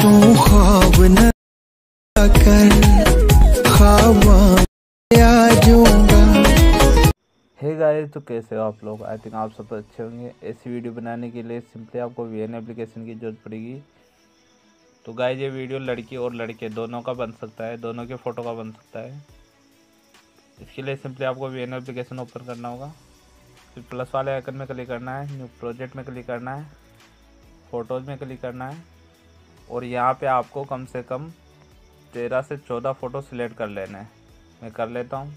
तू ख्वाब न कर ख्वाब आ जाऊंगा। हे गाइस, तो कैसे हो आप लोग? आई थिंक आप सब अच्छे होंगे। ऐसी वीडियो बनाने के लिए सिंपली आपको VN एप्लीकेशन की ज़रूरत पड़ेगी। तो गाइस, ये वीडियो लड़की और लड़के दोनों का बन सकता है, दोनों के फ़ोटो का बन सकता है। इसके लिए सिंपली आपको VN एप्लीकेशन ओपन करना होगा, फिर प्लस वाले आइकन में क्लिक करना है, न्यू प्रोजेक्ट में क्लिक करना है, फ़ोटोज़ में क्लिक करना है और यहाँ पर आपको कम से कम 13 से 14 फ़ोटो सिलेक्ट कर लेना है। मैं कर लेता हूँ।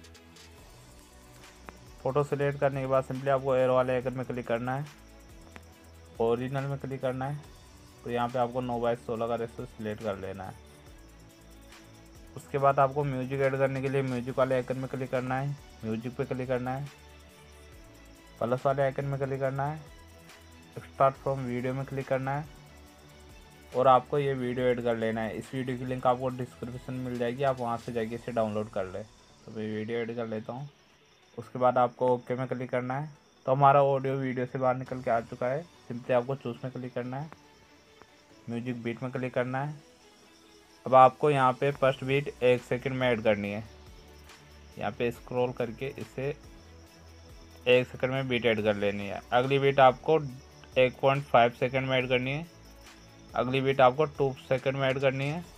फ़ोटो सेलेक्ट करने के बाद सिंपली आपको एरो वाले आइकन में क्लिक करना है, ओरिजिनल में क्लिक करना है तो यहाँ पे आपको 9:16 का रेशो सिलेक्ट कर लेना है। उसके बाद आपको म्यूजिक ऐड करने के लिए म्यूजिक वाले आइकन में क्लिक करना है, म्यूजिक पे क्लिक करना है, प्लस वाले आइकन में क्लिक करना है, स्टार्ट फ्रॉम वीडियो में क्लिक करना है और आपको ये वीडियो ऐड कर लेना है। इस वीडियो की लिंक आपको डिस्क्रिप्शन में मिल जाएगी, आप वहाँ से जाके इसे डाउनलोड कर लें। तो मैं वीडियो ऐड कर लेता हूँ। उसके बाद आपको ओके में क्लिक करना है। तो हमारा ऑडियो वीडियो से बाहर निकल के आ चुका है। सिंपली आपको चूज़ में क्लिक करना है, म्यूजिक बीट में क्लिक करना है। अब आपको यहाँ पे फर्स्ट बीट 1 सेकंड में ऐड करनी है। यहाँ पे स्क्रॉल करके इसे 1 सेकंड में बीट ऐड कर लेनी है। अगली बीट आपको 1.5 सेकंड में ऐड करनी है। अगली बीट आपको 2 सेकंड में ऐड करनी है।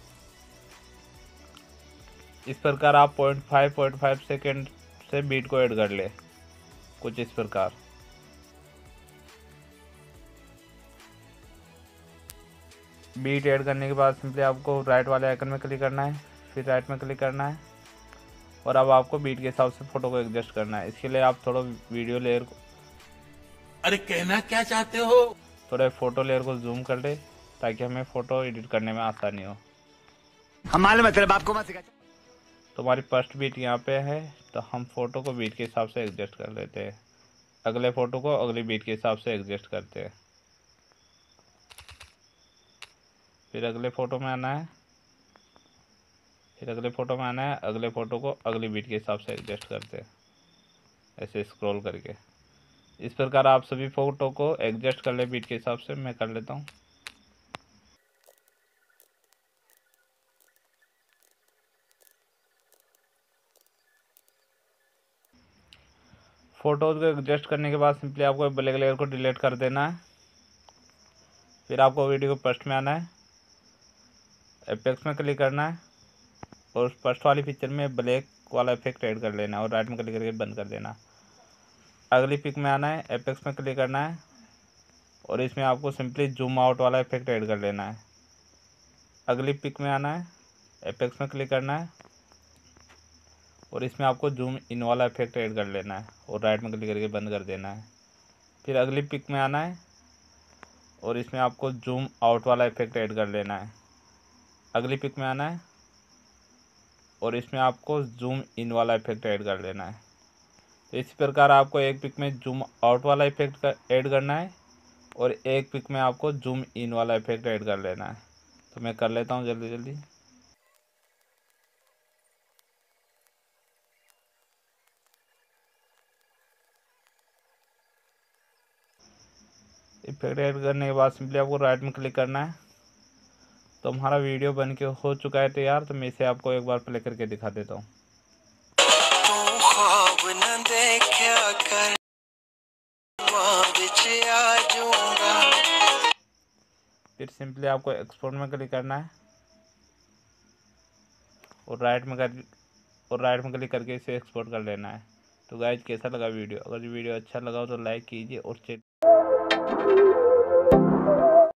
इस प्रकार आप 0.5 सेकंड से बीट को ऐड कर ले, कुछ इस प्रकार। बीट ऐड करने के बाद सिंपली आपको राइट वाले आइकन में क्लिक करना है, फिर राइट में क्लिक करना है और अब आपको बीट के हिसाब से फ़ोटो को एडजस्ट करना है। इसके लिए आप थोड़ा वीडियो लेयर को, अरे कहना क्या चाहते हो, थोड़ा फ़ोटो लेयर को जूम कर ले ताकि हमें फ़ोटो एडिट करने में आसानी हो। हमारे मतलब आपको मत सिखा। तो हमारी फर्स्ट बीट यहाँ पे है, तो हम फ़ोटो को बीट के हिसाब से एडजस्ट कर लेते हैं। अगले फ़ोटो को अगली बीट के हिसाब से एडजस्ट करते हैं। फिर अगले फ़ोटो में आना है, फिर अगले फ़ोटो में आना है, अगले फ़ोटो को अगली बीट के हिसाब से एडजस्ट करते हैं, ऐसे स्क्रॉल करके। इस प्रकार आप सभी फ़ोटो को एडजस्ट कर ले बीट के हिसाब से। मैं कर लेता हूँ। फ़ोटोज़ को एडजस्ट करने के बाद सिंपली आपको ब्लैक लेयर को डिलीट कर देना है। फिर आपको वीडियो को फर्स्ट में आना है, एपेक्स में क्लिक करना है और उस फर्स्ट वाली पिक्चर में ब्लैक वाला इफेक्ट ऐड कर लेना है और राइट में क्लिक करके बंद कर देना। अगली पिक में आना है, एपेक्स में क्लिक करना है और इसमें आपको सिंपली जूम आउट वाला इफेक्ट ऐड कर लेना है। अगली पिक में आना है, एपेक्स में क्लिक करना है और इसमें आपको जूम इन वाला इफेक्ट ऐड कर लेना है और राइट में क्लिक करके बंद कर देना है। फिर अगली पिक में आना है और इसमें आपको जूम आउट वाला इफेक्ट ऐड कर लेना है। अगली पिक में आना है और इसमें आपको जूम इन वाला इफेक्ट ऐड कर लेना है। तो इसी प्रकार आपको एक पिक में जूम आउट वाला इफेक्ट ऐड करना है और एक पिक में आपको जूम इन वाला इफेक्ट ऐड कर लेना है। तो मैं कर लेता हूँ जल्दी जल्दी। इफेक्ट ऐड करने के बाद सिंपली आपको राइट में क्लिक करना है। तो हमारा वीडियो बन के हो चुका है तैयार। तो मैं इसे आपको एक बार प्ले करके दिखा देता हूँ। तू ख्वाब न देखा कर विच आ जाऊंगा। फिर सिंपली आपको एक्सपोर्ट में क्लिक करना है और राइट में क्लिक करके इसे एक्सपोर्ट कर लेना है। तो गाइज, कैसा लगा वीडियो? अगर वीडियो अच्छा लगा हो तो लाइक कीजिए और